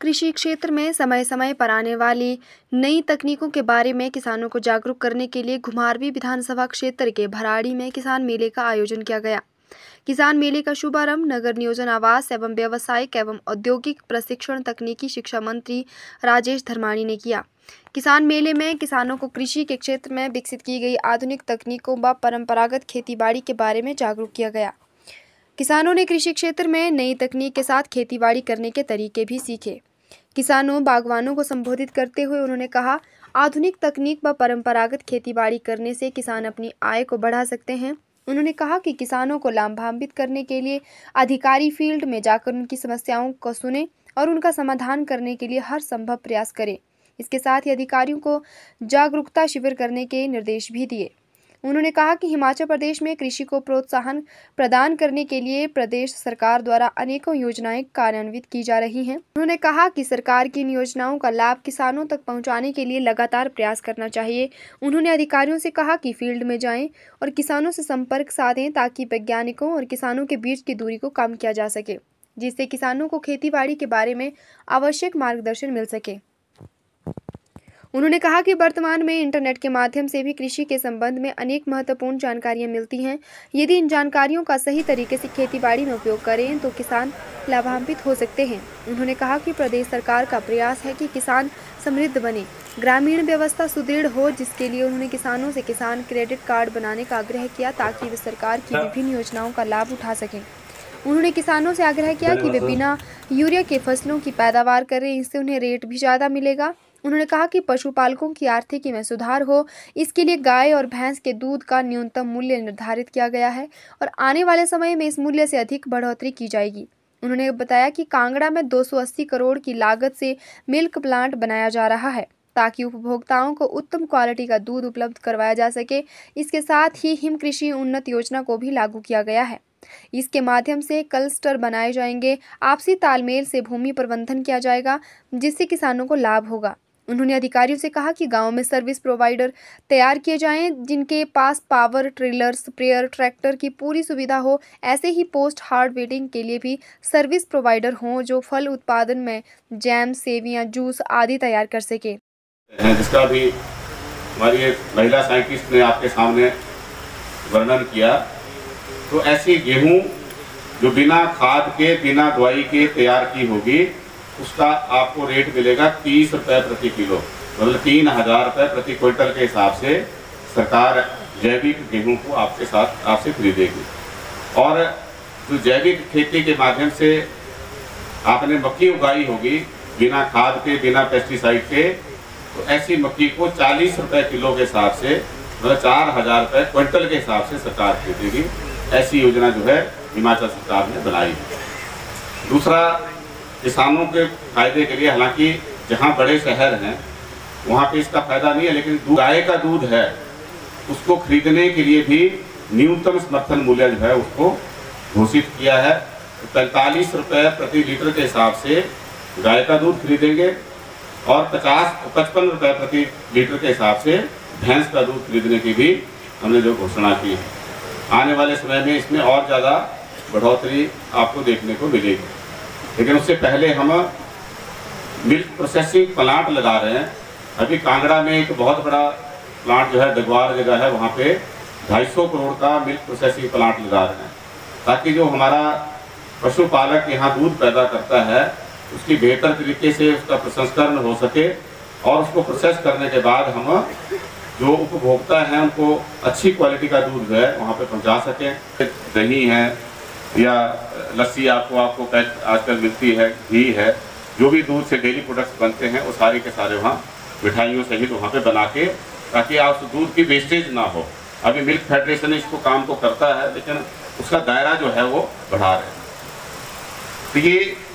कृषि क्षेत्र में समय समय पर आने वाली नई तकनीकों के बारे में किसानों को जागरूक करने के लिए घुमारवीं विधानसभा क्षेत्र के भराड़ी में किसान मेले का आयोजन किया गया। किसान मेले का शुभारंभ नगर नियोजन आवास एवं व्यावसायिक एवं औद्योगिक प्रशिक्षण तकनीकी शिक्षा मंत्री राजेश धर्माणी ने किया। किसान मेले में किसानों को कृषि के क्षेत्र में विकसित की गई आधुनिक तकनीकों व परंपरागत खेतीबाड़ी के बारे में जागरूक किया गया। किसानों ने कृषि क्षेत्र में नई तकनीक के साथ खेतीबाड़ी करने के तरीके भी सीखे। किसानों बागवानों को संबोधित करते हुए उन्होंने कहा, आधुनिक तकनीक व परंपरागत खेतीबाड़ी करने से किसान अपनी आय को बढ़ा सकते हैं। उन्होंने कहा कि किसानों को लाभान्वित करने के लिए अधिकारी फील्ड में जाकर उनकी समस्याओं को सुने और उनका समाधान करने के लिए हर संभव प्रयास करें। इसके साथ ही अधिकारियों को जागरूकता शिविर करने के निर्देश भी दिए। उन्होंने कहा कि हिमाचल प्रदेश में कृषि को प्रोत्साहन प्रदान करने के लिए प्रदेश सरकार द्वारा अनेकों योजनाएं कार्यान्वित की जा रही हैं। उन्होंने कहा कि सरकार की इन योजनाओं का लाभ किसानों तक पहुंचाने के लिए लगातार प्रयास करना चाहिए। उन्होंने अधिकारियों से कहा कि फील्ड में जाएं और किसानों से संपर्क साधें ताकि वैज्ञानिकों और किसानों के बीच की दूरी को कम किया जा सके, जिससे किसानों को खेतीबाड़ी के बारे में आवश्यक मार्गदर्शन मिल सके। उन्होंने कहा कि वर्तमान में इंटरनेट के माध्यम से भी कृषि के संबंध में अनेक महत्वपूर्ण जानकारियां मिलती हैं। यदि इन जानकारियों का सही तरीके से खेतीबाड़ी में उपयोग करें तो किसान लाभान्वित हो सकते हैं। उन्होंने कहा कि प्रदेश सरकार का प्रयास है कि किसान समृद्ध बने, ग्रामीण व्यवस्था सुदृढ़ हो, जिसके लिए उन्होंने किसानों से किसान क्रेडिट कार्ड बनाने का आग्रह किया ताकि वे सरकार की विभिन्न योजनाओं का लाभ उठा सकें। उन्होंने किसानों से आग्रह किया कि वे बिना यूरिया के फसलों की पैदावार करें, इससे उन्हें रेट भी ज़्यादा मिलेगा। उन्होंने कहा कि पशुपालकों की आर्थिकी में सुधार हो, इसके लिए गाय और भैंस के दूध का न्यूनतम मूल्य निर्धारित किया गया है और आने वाले समय में इस मूल्य से अधिक बढ़ोतरी की जाएगी। उन्होंने बताया कि कांगड़ा में 280 करोड़ की लागत से मिल्क प्लांट बनाया जा रहा है ताकि उपभोक्ताओं को उत्तम क्वालिटी का दूध उपलब्ध करवाया जा सके। इसके साथ ही हिम कृषि उन्नत योजना को भी लागू किया गया है। इसके माध्यम से क्लस्टर बनाए जाएंगे, आपसी तालमेल से भूमि प्रबंधन किया जाएगा, जिससे किसानों को लाभ होगा। उन्होंने अधिकारियों से कहा कि गांव में सर्विस प्रोवाइडर तैयार किए जाएं, जिनके पास पावर ट्रेलर, स्प्रेयर, ट्रैक्टर की पूरी सुविधा हो। ऐसे ही पोस्ट हार्वेस्टिंग के लिए भी सर्विस प्रोवाइडर हों जो फल उत्पादन में जैम, सेवियां, जूस आदि तैयार कर सके। जिसका भी हमारी एक महिला साइंटिस्ट ने आपके सामने वर्णन किया, तो ऐसी गेहूं जो बिना खाद के, बिना दवाई के तैयार की होगी, उसका आपको रेट मिलेगा 30 रुपये प्रति किलो, मतलब 3000 रुपये प्रति क्विंटल के हिसाब से सरकार जैविक गेहूं को आपसे खरीदेगी। और जो जैविक खेती के माध्यम से आपने मक्की उगाई होगी बिना खाद के, बिना पेस्टिसाइड के, तो ऐसी मक्की को 40 रुपये किलो के हिसाब से, मतलब 4000 रुपये क्विंटल के हिसाब से सरकार खरीदेगी। ऐसी योजना जो है हिमाचल सरकार ने बनाई है। दूसरा, किसानों के फायदे के लिए, हालांकि जहां बड़े शहर हैं वहां पे इसका फायदा नहीं है, लेकिन गाय का दूध है उसको खरीदने के लिए भी न्यूनतम समर्थन मूल्य जो है उसको घोषित किया है। 45 रुपये प्रति लीटर के हिसाब से गाय का दूध खरीदेंगे और 55 रुपये प्रति लीटर के हिसाब से भैंस का दूध खरीदने की भी हमने जो घोषणा की है। आने वाले समय में इसमें और ज़्यादा बढ़ोतरी आपको देखने को मिलेगी, लेकिन उससे पहले हम मिल्क प्रोसेसिंग प्लांट लगा रहे हैं। अभी कांगड़ा में एक बहुत बड़ा प्लांट जो है, दगवार जगह है, वहाँ पे 250 करोड़ का मिल्क प्रोसेसिंग प्लांट लगा रहे हैं, ताकि जो हमारा पशुपालक यहाँ दूध पैदा करता है उसकी बेहतर तरीके से उसका प्रसंस्करण हो सके और उसको प्रोसेस करने के बाद हम जो उपभोक्ता हैं उनको अच्छी क्वालिटी का दूध है वहाँ पे पहुँचा सकें। दही है या लस्सी आपको आजकल मिलती है, घी है, जो भी दूध से डेली प्रोडक्ट्स बनते हैं वो सारे के सारे वहाँ मिठाइयों सहित वहाँ पे बना के, ताकि आप दूध की वेस्टेज ना हो। अभी मिल्क फेडरेशन इसको काम को करता है, लेकिन उसका दायरा जो है वो बढ़ा रहे हैं। तो ये